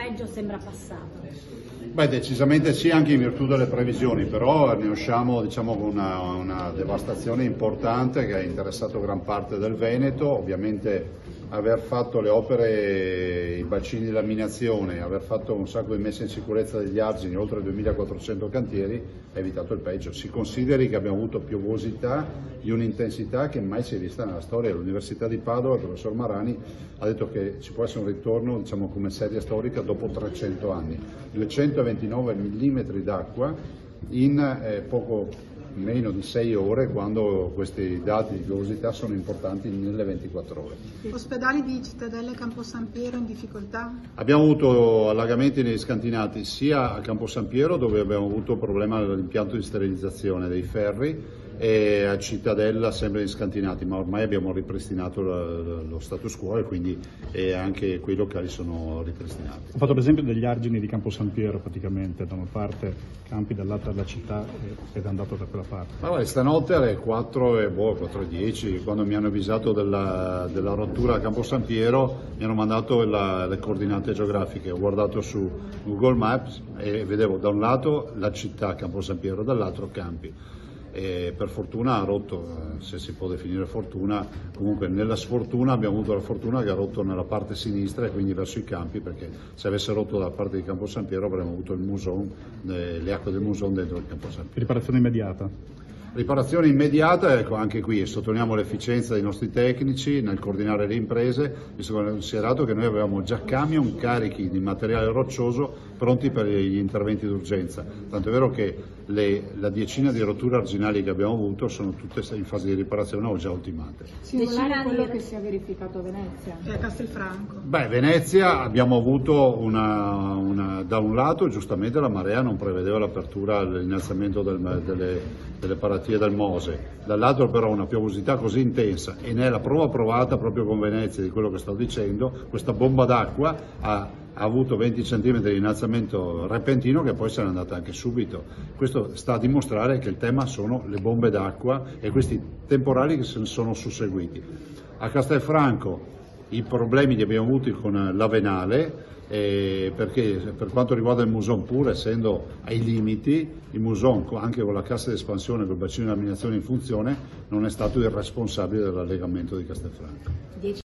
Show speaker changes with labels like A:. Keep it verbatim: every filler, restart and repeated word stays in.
A: peggio sembra passato.
B: Beh, decisamente sì, anche in virtù delle previsioni, però ne usciamo, diciamo, con una, una devastazione importante che ha interessato gran parte del Veneto. Ovviamente aver fatto le opere, i bacini di laminazione, aver fatto un sacco di messa in sicurezza degli argini, oltre duemilaquattrocento cantieri, ha evitato il peggio. Si consideri che abbiamo avuto piovosità di un'intensità che mai si è vista nella storia. L'Università di Padova, il professor Marani, ha detto che ci può essere un ritorno, diciamo, come serie storica dopo trecento anni. duecentoventinove millimetri d'acqua in eh, poco meno di sei ore, quando questi dati di piovosità sono importanti nelle ventiquattro ore.
C: Ospedali di Cittadella e Campo San Piero in difficoltà?
B: Abbiamo avuto allagamenti negli scantinati sia a Campo San Piero, dove abbiamo avuto problema dell'impianto di sterilizzazione dei ferri, e a Cittadella sempre in scantinati, ma ormai abbiamo ripristinato lo, lo status quo e quindi e anche quei locali sono ripristinati.
D: Ho fatto l'esempio degli argini di Campo San Piero, praticamente da una parte campi, dall'altra della città, ed è andato da quella parte.
B: Ma guarda, stanotte alle quattro e boh, quattro e dieci, quando mi hanno avvisato della, della rottura a Campo San Piero, mi hanno mandato la, le coordinate geografiche. Ho guardato su Google Maps e vedevo da un lato la città Campo San Piero, dall'altro campi. E per fortuna ha rotto, se si può definire fortuna, comunque nella sfortuna abbiamo avuto la fortuna che ha rotto nella parte sinistra e quindi verso i campi, perché se avesse rotto dalla parte di Campo San Piero avremmo avuto il muson, le acque del muson dentro il Campo San Piero.
D: Riparazione immediata?
B: Riparazione immediata, ecco, anche qui sottolineiamo l'efficienza dei nostri tecnici nel coordinare le imprese, visto che considerato che noi avevamo già camion carichi di materiale roccioso pronti per gli interventi d'urgenza, tanto è vero che le, la decina di rotture arginali che abbiamo avuto sono tutte in fase di riparazione o già ultimate.
E: Simulare quello che si è verificato a Venezia
C: e a Castelfranco?
B: Beh, Venezia abbiamo avuto una, una, da un lato giustamente la marea non prevedeva l'apertura, l'innalzamento del, delle, delle paratie del Mose, dall'altro però una piovosità così intensa, e nella prova provata proprio con Venezia di quello che sto dicendo, questa bomba d'acqua ha ha avuto venti centimetri di innalzamento repentino che poi se n'è andata anche subito. Questo sta a dimostrare che il tema sono le bombe d'acqua e questi temporali che se ne sono susseguiti. A Castelfranco i problemi li abbiamo avuti con l'Avenale, eh, perché per quanto riguarda il muson, pur essendo ai limiti, il muson anche con la cassa di espansione, col bacino di laminazione in funzione, non è stato il responsabile dell'allegamento di Castelfranco.